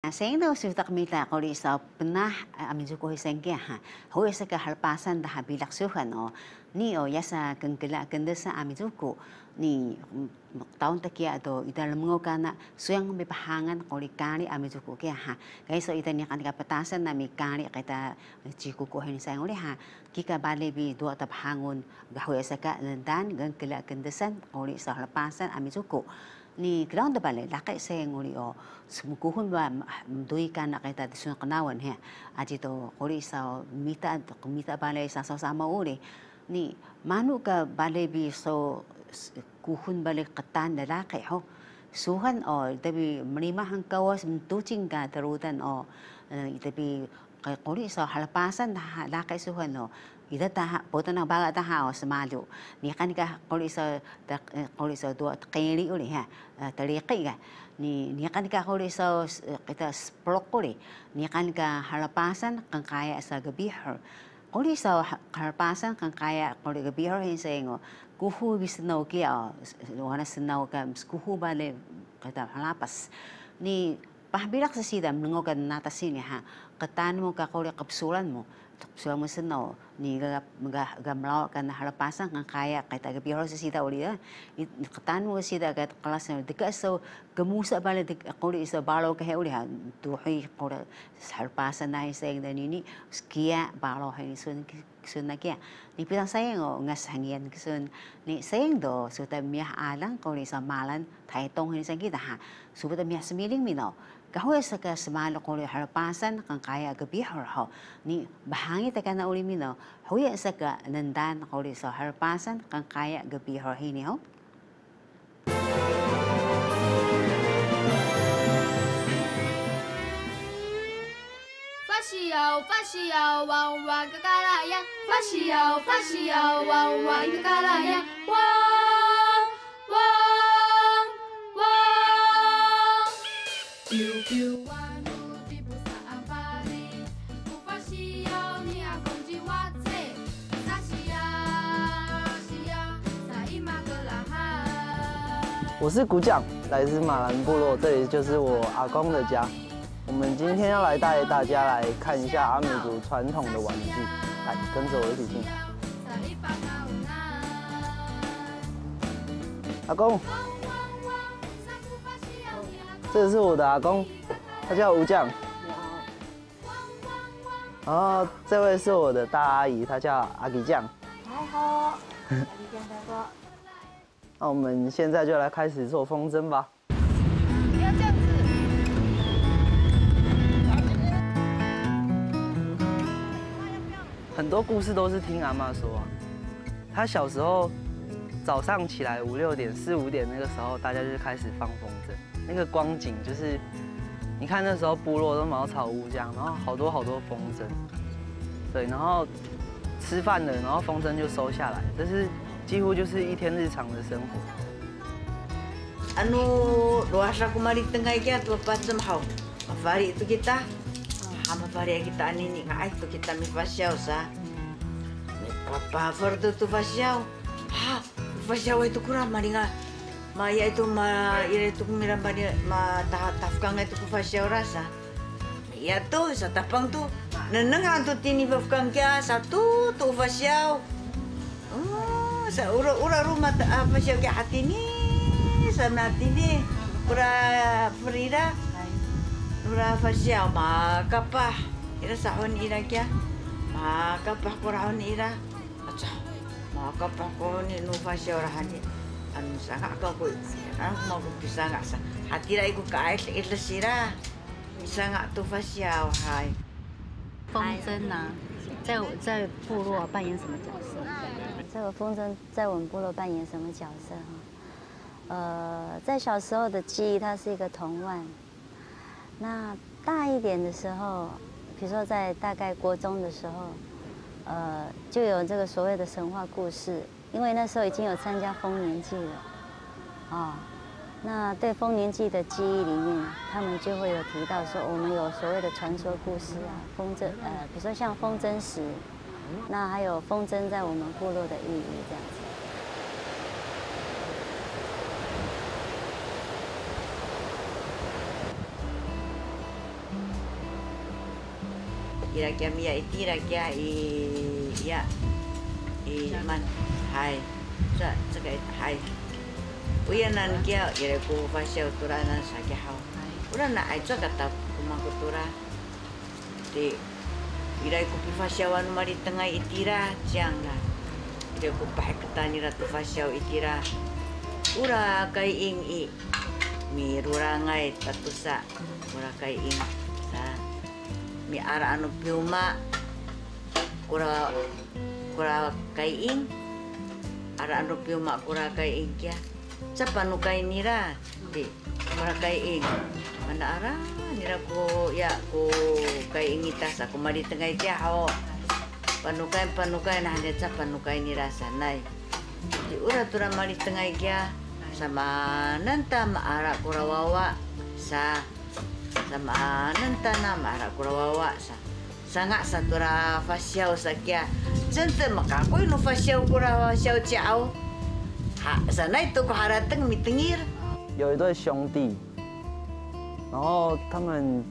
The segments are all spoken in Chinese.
Sayang daw sudah kamita ko sa pernah amin suko hisengke ha. Hoy sa kahalpasan dah bilak suhan o. Ni o yasa kengkela kende sa amin suko ni tahun takia atau ita lemengo kana suyang may pahangan ko kani amin suko kaya ha. Kaya so ita niya kanika patasan na may kani kita chiku ko hin sayang uli ha. Kika bale bi dua tapahangon gahoy sa ka landan kengkela kendesan ko sa halpasan amin suko. Ni ground bale lakay sayang uli o sumukuhon ba dui kan kita disun kenawan he aji to uli sa mita bale sa sama uli ni manu ka bale bi so kuhun bale ketan lalaki ho suhan o tapi merimahang kawas mentucing ka terutan o tapi uli sa halapasan lakay suhan o ida taha boto na baga taha o semalu ni kan ka uli sa dua kiri uli ha tariqi ka ni kan ka uli sa kita splok uli ni kan ka halapasan kang kaya sa gabihar uli sa halapasan kang kaya uli gabihar hin sayang kuhu bisnaw kia wana sinaw ka kuhu bale kita halapas ni pahbilak sa sida mengogan natasin ha ketan mo ka uli kapsulan mo so mo sinaw ni gamlaw kan halapasan kang kaya kita gabihar sa sida uli ketan mo sida kat kelas dekat so gemusa bale uli sa balaw ka uli ha tuhi uli halapasan na sayang dan ini skia balaw ha sun na kaya ni pitang sayang o ngas hangian sun ni sayang do so ta miyah alang uli sa malan taitong hin sa kita ha so ta miyah semiling minaw kahoy sa ka semalo ko harapasan kang kaya gabihar ho ni bahangi ta kana uli minaw hoy sa ka nandan ko sa harapasan kang kaya gabihar hini ho 发西摇，汪汪个嘎啦呀！发西摇，汪汪个嘎啦呀！汪汪汪。Piu piu wanu di busa afari, ufa西摇你阿公鸡哇塞，撒西呀，撒伊玛格拉哈。 我是古蒋，来自马兰部落，这里就是我阿公的家。我们今天要来带大家来看一下阿美族传统的玩具，来跟着我一起进。阿公，这是我的阿公，他叫吴酱。然后这位是我的大阿姨，她叫阿吉酱。 好，阿吉酱大哥。 那我们现在就来开始做风筝吧。 不要这样子。 很多故事都是听阿嬷说啊，她小时候早上起来5、6点、4、5点那个时候，大家就开始放风筝，那个光景就是，你看那时候部落都茅草屋这样，然后好多风筝，对，然后吃饭了，然后风筝就收下来，这是几乎就是一天日常的生活。 Anu luas aku mari tengah kia tu pasam hau, mafari itu kita. Mafari kita ini ngai tu kita mi fasiau sa. Mi papa fardo tu fasiau. Fasiau itu kurang maringa. Maya itu ire itu mira ma tafkang itu fasiau rasa. Ya tu sa tapang tu neneng tu tini fafkang kia satu tu fasiau. Sa ura rumah fasiau kia hati ni sa nati ni pura frida. Ura fasiau makapah ira sahon ira kia makapah kurahon ira acha makapah ko ni nu fasiau rahani anu sangat ka ko mau bisa nggak sa hati ra iku ka ila sira bisa nggak tu fasiau hai 风筝呢，在部落扮演什么角色？ 这个风筝在我们部落扮演什么角色哈？在小时候的记忆，它是一个童玩。那大一点的时候，比如说在大概国中的时候，就有这个所谓的神话故事，因为那时候已经有参加丰年祭了，那对丰年祭的记忆里面，他们就会有提到说，我们有所谓的传说故事啊，风筝，比如说像风筝石，那还有风筝在我们部落的意义这样子。 irakia mia itirakia ya man hai sa cái hai uyanan kia iraku fasya uturanan sakya hau urana ai tsa kata kumakutura di iraku fasyawan mari tengah itira jangla iraku pahekatani ratu fasyaw itira ura kai ing i mi rurangai tatusa ura kai ing sa mi ara anu piuma kura kai ing ara anu piuma kura kai ing kia sa panukai nira di kura kai ing mana ara nira ko ya ko kai ing itas aku mari tengah dia ho panukai nah dia sa panukai nira sanai di ura tura mari tengah dia sama nanta maara kurawawa sa sama nanta na maara kurawawa sa sanga satura fasyaw sakya jente makakoy no fasyaw kurawa fasyaw ciao ha sanai to ko harateng mitengir 有一对兄弟，然后他们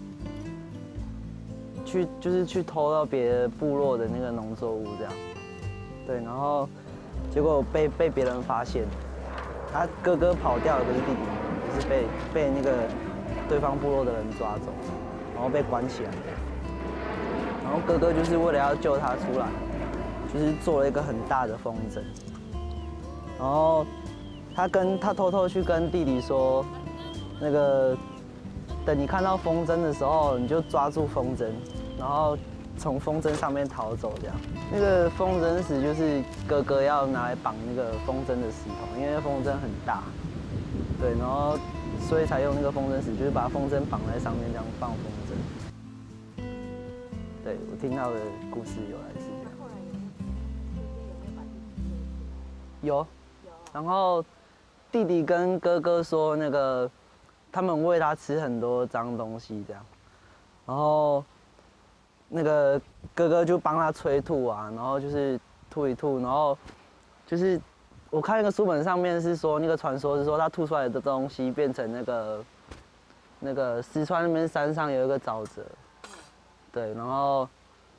就是去偷到别的部落的那个农作物这样，对，然后结果被别人发现。 他哥哥跑掉了，可是弟弟也是被那个对方部落的人抓走，然后被关起来。然后哥哥就是为了要救他出来，就是做了一个很大的风筝。然后他偷偷去跟弟弟说，那个等你看到风筝的时候，你就抓住风筝，然后从风筝上面逃走这样。 那个风筝石就是哥哥要拿来绑那个风筝的石头，因为风筝很大，对，然后所以才用那个风筝石，就是把风筝绑在上面这样放风筝。对我听到的故事由来是这样。有，然后弟弟跟哥哥说那个他们喂他吃很多脏东西这样，然后。 那个哥哥就帮他催吐啊，然后就是吐一吐，然后就是我看那个书本上面是说那个传说是说他吐出来的东西变成那个四川那边山上有一个沼泽，对，然后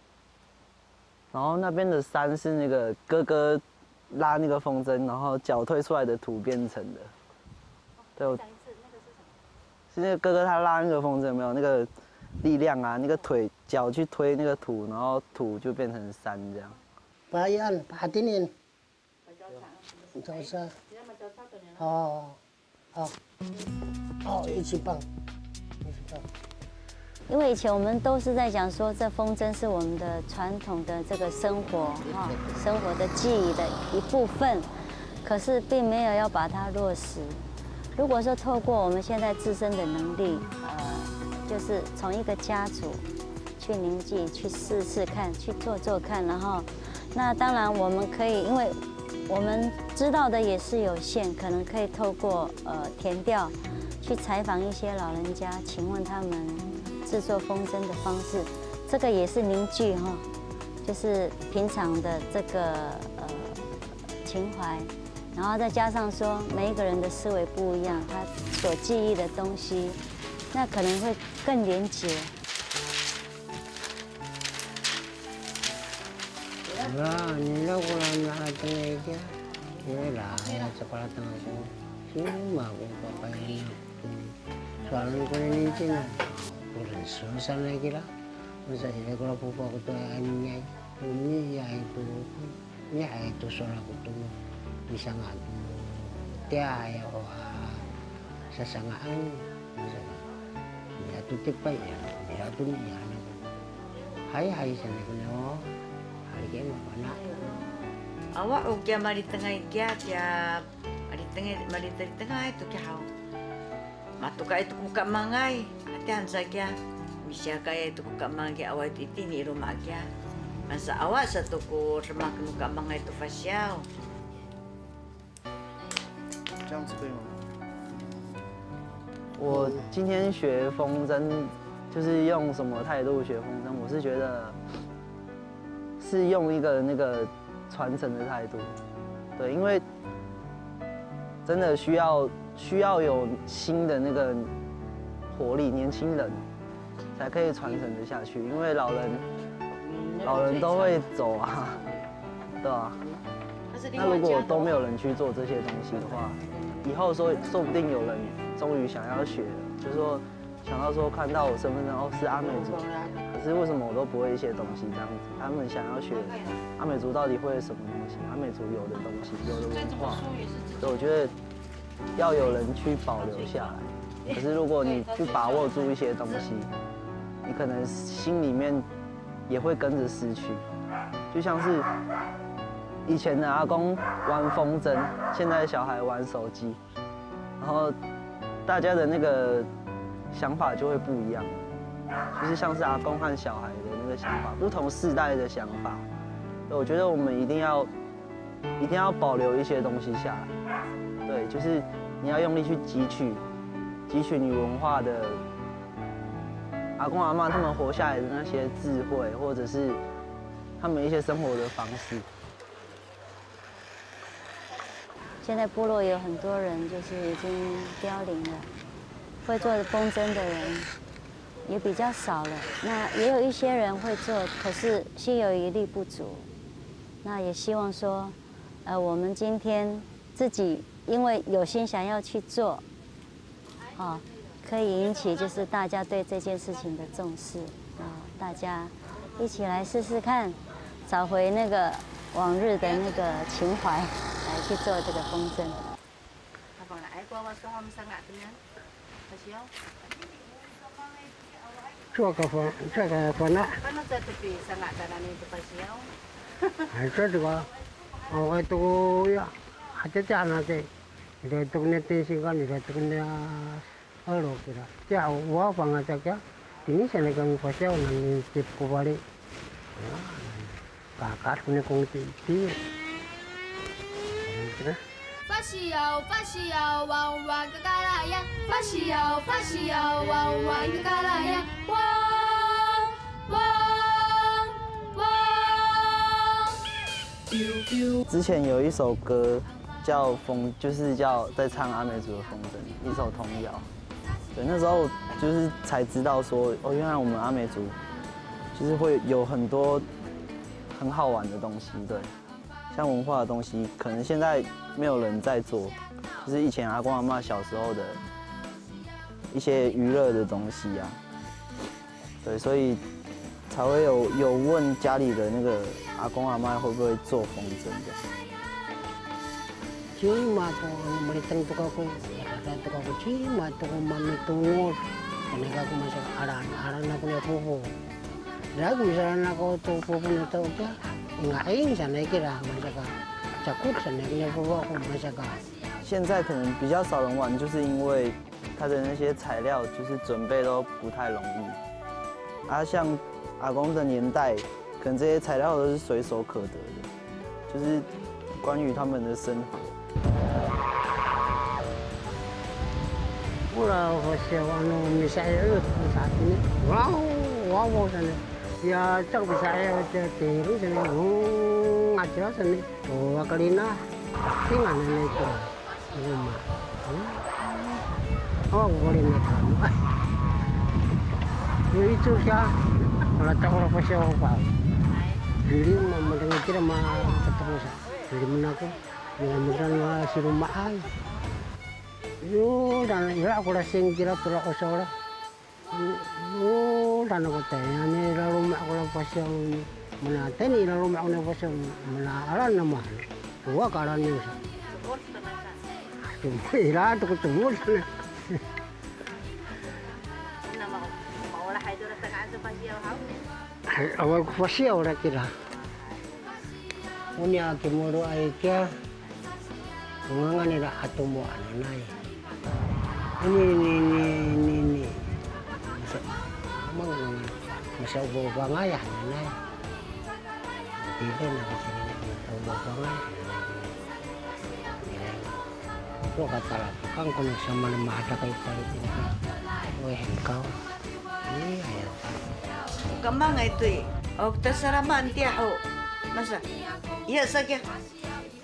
那边的山是那个哥哥拉那个风筝，然后脚推出来的土变成的，对，我是那个哥哥他拉那个风筝有没有那个？ 力量啊，那个脚去推那个土，然后土就变成山这样。 Bayan, pahatinin. Jausa. Oh,一起棒。 因为以前我们都是在讲说，这风筝是我们的传统的这个生活生活的记忆的一部分，可是并没有要把它落实。如果说透过我们现在自身的能力，就是从一个家族去凝聚，去试试看，去做看，然后，那当然我们可以，因为我们知道的也是有限，可能可以透过田调去采访一些老人家，请问他们制作风筝的方式，这个也是凝聚哈，就是平常的这个情怀，然后再加上说每一个人的思维不一样，他所记忆的东西。 那可能会更连结。 Wala, nila ko lang lahat ng idea. Nila, sekolah tengah ko. Sino ako papayin ako. Soalnya ko nanti na. Kurang susah lagi lah. Masa sila ko lang po ako to anyay. Niya itu soal aku tuh bisa nggak tuh. Dia ya sasangaan. Tutik pa yan, ito niya na ko. Hay sana ko na ho. Hari kayo mapana. Awak ukya mari tengah kia dia mari tengah itu kia hau. Matuka itu buka mangai, hatian saja. Misya kaya itu buka mangai awak itu ni rumah kia. Masa awak satu ko rumah buka mangai itu fasyao. 这样子可以吗？ 我今天学风筝，就是用什么态度学风筝？我是觉得是用一个那个传承的态度，对，因为真的需要有新的那个活力，年轻人才可以传承得下去。因为老人都会走啊，对吧？那如果都没有人去做这些东西的话，以后说不定有人终于想要学了，就是说想到说看到我身份证哦是阿美族，可是为什么我都不会一些东西这样子？他们想要学阿美族到底会什么东西？阿美族有的东西，有的文化，所以我觉得要有人去保留下来。可是如果你不把握住一些东西，你可能心里面也会跟着失去，就像是以前的阿公玩风筝，现在的小孩玩手机，然后大家的那个想法就会不一样，就是像是阿公和小孩的那个想法，不同世代的想法。我觉得我们一定要保留一些东西下来，对，就是你要用力去汲取你文化的阿公阿嬷他们活下来的那些智慧，或者是他们一些生活的方式。 现在部落有很多人就是已经凋零了，会做风筝的人也比较少了。那也有一些人会做，可是心有余力不足。那也希望说，我们今天自己因为有心想要去做，可以引起就是大家对这件事情的重视大家一起来试试看，找回那个往日的那个情怀，来去做这个风筝。 做个风啊。还做这个，我都呀，还在家呢的，你在东那电视上，你在东那二楼去了。家我放在这个，ini sana kami pasal nang tip ko balik. Kakak punya kongsi itu. 发西摇，发西摇，弯弯个嘎啦呀！发西摇，发西摇，弯弯个嘎啦呀！汪汪汪！ 之前有一首歌叫就是叫在唱阿美族的风筝，一首童谣。对，那时候就是才知道说，哦，原来我们阿美族就是会有很多很好玩的东西，对。像文化的东西，可能现在没有人在做，就是以前阿公阿嬷小时候的一些娱乐的东西啊，对，所以才会有问家里的那个阿公阿嬷会不会做风筝的。 Cuma tu melitang tu aku, ada tu aku cuma tu mami tunggu, karena aku masuk aran aku ni pupu. Lagu misalnya aku tu pupu ni tu apa? Ngain sana kira masyaka, cakut sana kira pupu aku masyaka. 现在可能比较少人玩，就是因为它的那些材料就是准备都不太容易。啊，像阿公的年代，可能这些材料都是随手可得的，就是关于他们的生活。 Pula pasal misalnya saat ini, wow sana. Ya cak misalnya tiru sana, ngajar sana, wakalina, tinggal sana itu rumah. Oh boleh nak. Itu siapa? Kalau tak orang pasal apa? Jadi mendengar kira mah ketemu saya. Jadi mana aku? Mudah-mudahan si rumah ay. Yo, dan ya aku rasing kira tulak ko sa Yo, dan ako tayo. Ni rumah ako lang pasyang manatay. Ni rumah ako lang pasyang manaaran naman. Tuwa karan niyo sa. Tumira, ito ko tumul. Mawala kayo doon sa kaan sa pasyaw, ha? Ay, awal ko pasyaw na kira. Unya kimuro ay kya. Nga nila atumo ano na eh. Ini. Masa ubo bangaya na eh. Hindi na kasi ubo bangaya. Ito katalapakan ko sa manamada kay palitin ka. Uy, hengkaw. Ayan. Kamang ito eh. O, tasaraman tiya ho. Masa? Iya sakya.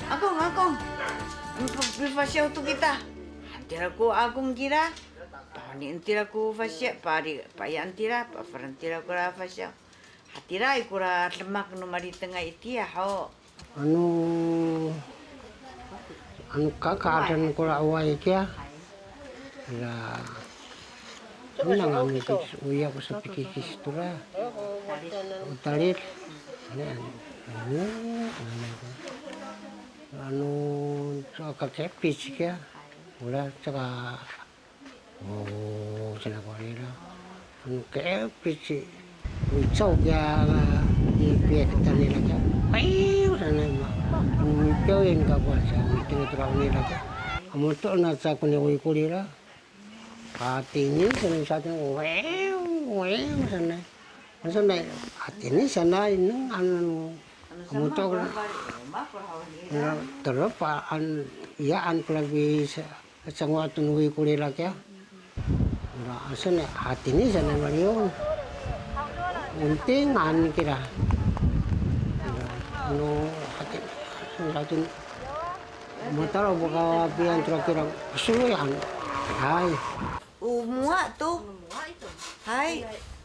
Akong. Bifasyaw to kita. Tira ko akong kira. Pani antira ku fasya, pari paya antira, pa farantira ku ra fasya. Hatira ikura lemak no mari tengah itia ho. Anu kakaadan ko ra away kya. Ya, unang kami uya ko sa pikikis tura. Utalit. Anu kakepis kya. Wala tsaka sinakuha nila. Anu kepis ucaw kya ipiyat kita nila kya. Ayaw sana ma. Piawin ka po sa tinuturaw nila kya. Amuto na sa kuniwi kulira. Katini sa atin ayaw sana. Sana atini sana inang anu amuto ka na. Terus iyaan ko lagi sa mga tunuwi kulira kya. Sana atini sana mariyon. Untingan kira. Ano atin mataro baka pian kira suluyan. Hai. Umua tu. Hai.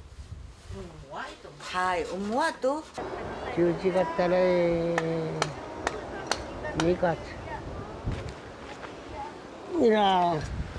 Hai, umua tu. Cuci katale nikat. Ira.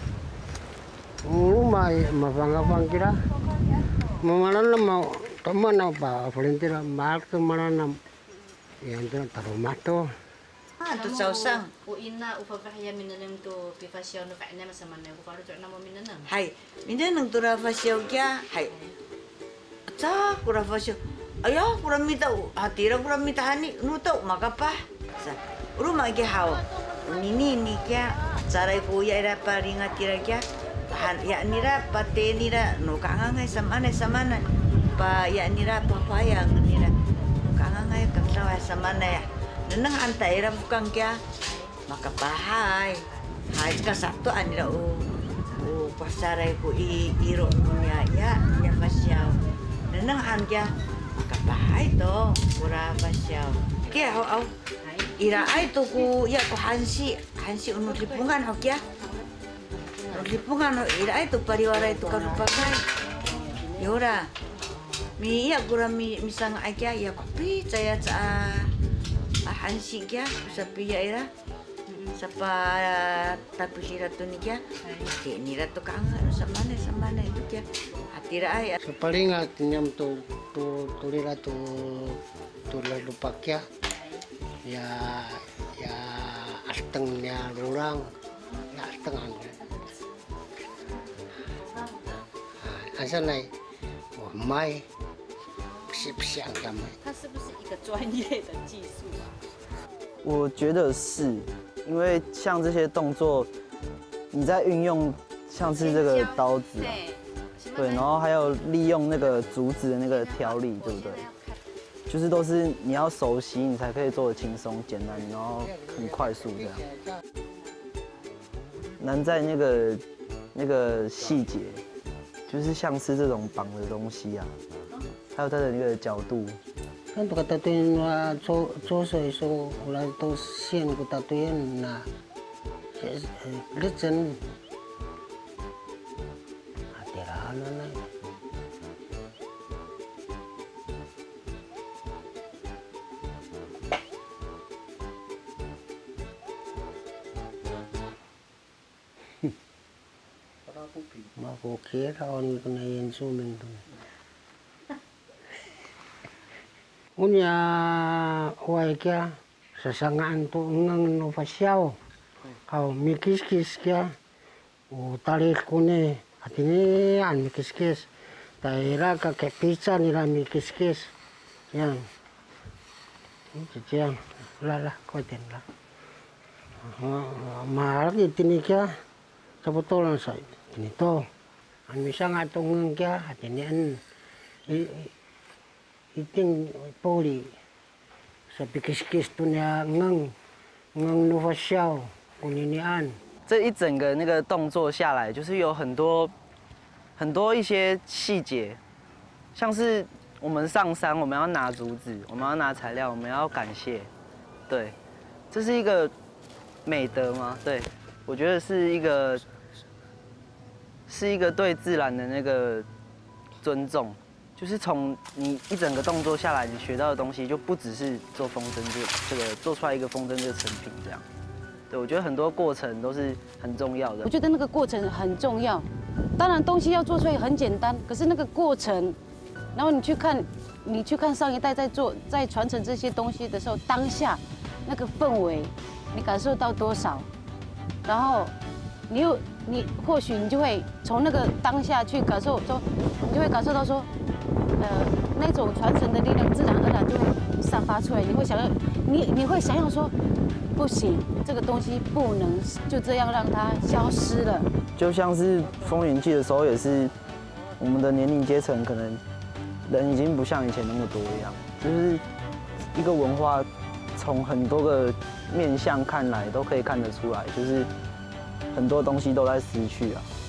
Umay mapangapang kira. Mamanan mau teman apa volunteer mak teman yang tu terumah tu. Tu sausang. Uina upapahya minanam tu pipasyaw no kaina masamana ko kalau tu namo minanam. Hai, minanam tu ra fasyaw kya. Hai. Sa kura fasyaw. Ayo kura mita hatira kura mita hani nuto makapa. Sa rumah ke hao. Ini kya cara ko ya ira paringa tira kya. Ya nira pate nira no kangangai samana. Pa ya nira papaya nira. Kangangai kaksawa samana ya. Nenang antai ra bukan kya. Maka bahai. Hai ka satu anira pasarai ko iro punya ya pasyaw. Nenang an kya. Maka bahai to pura pasyaw. Kya au. Ira ai to ku ya ko hansi unut lipungan ho kya. Lipungan ira itu pariwara itu kan pakai. Yora. Mi ya gura misang aja ya kopi saya hansi kya sapi ya ira. Sapa tapi sira tu ni kya. Ke ni ra tu kanga samana itu kya. Hatira ai. Sepalingat nyam tu lira tu lupa kya. Ya astengnya orang. Ya asteng Asal naik, wah mai,不像他们。 它是不是一个专业的技术啊？ 我觉得是，因为像这些动作，你在运用像是这个刀子啊，对，然后还有利用那个竹子的那个条理，对不对？就是都是你要熟悉，你才可以做得轻松、简单，然后很快速这样。难在那个细节。就是像是这种绑的东西啊，还有它的那个角度。 Kan pagkatatuyin na chosoy so wala to siyan ko tatuyin na litsen hatirahan na. Makukira on ko na yan suming to. Unya uay kya sasangaan to ngang no pasyaw. Kau mikis-kis kya. Tarik ko ni atini an mikis-kis. Taira ka ke pizza nila mikis-kis. Yan. Yan. Lala koten la. Mahal itini kya. Sabutolan sa Nito, ang misang atong kya, at yan, iting poli, sa pikis-kis to niya ngang nufasyaw, kuninian. 这一整个那个动作下来，就是有很多一些细节，像是我们上山，我们要拿竹子，我们要拿材料，我们要感谢，对，这是一个美德吗？对，我觉得是一个是一个对自然的那个尊重，就是从你一整个动作下来，你学到的东西就不只是做风筝这个做出来一个风筝这个成品这样。对，我觉得很多过程都是很重要的。 我觉得那个过程很重要。当然东西要做出来很简单，可是那个过程，然后你去看上一代在传承这些东西的时候，当下那个氛围，你感受到多少？然后你或许你就会从那个当下去感受说，你就会感受到说，那种传承的力量自然而然就会散发出来。你会想要，你会想要说，不行，这个东西不能就这样让它消失了。 就像是风云记的时候，也是我们的年龄阶层可能人已经不像以前那么多一样，就是一个文化从很多个面向看来都可以看得出来，就是很多东西都在失去啊。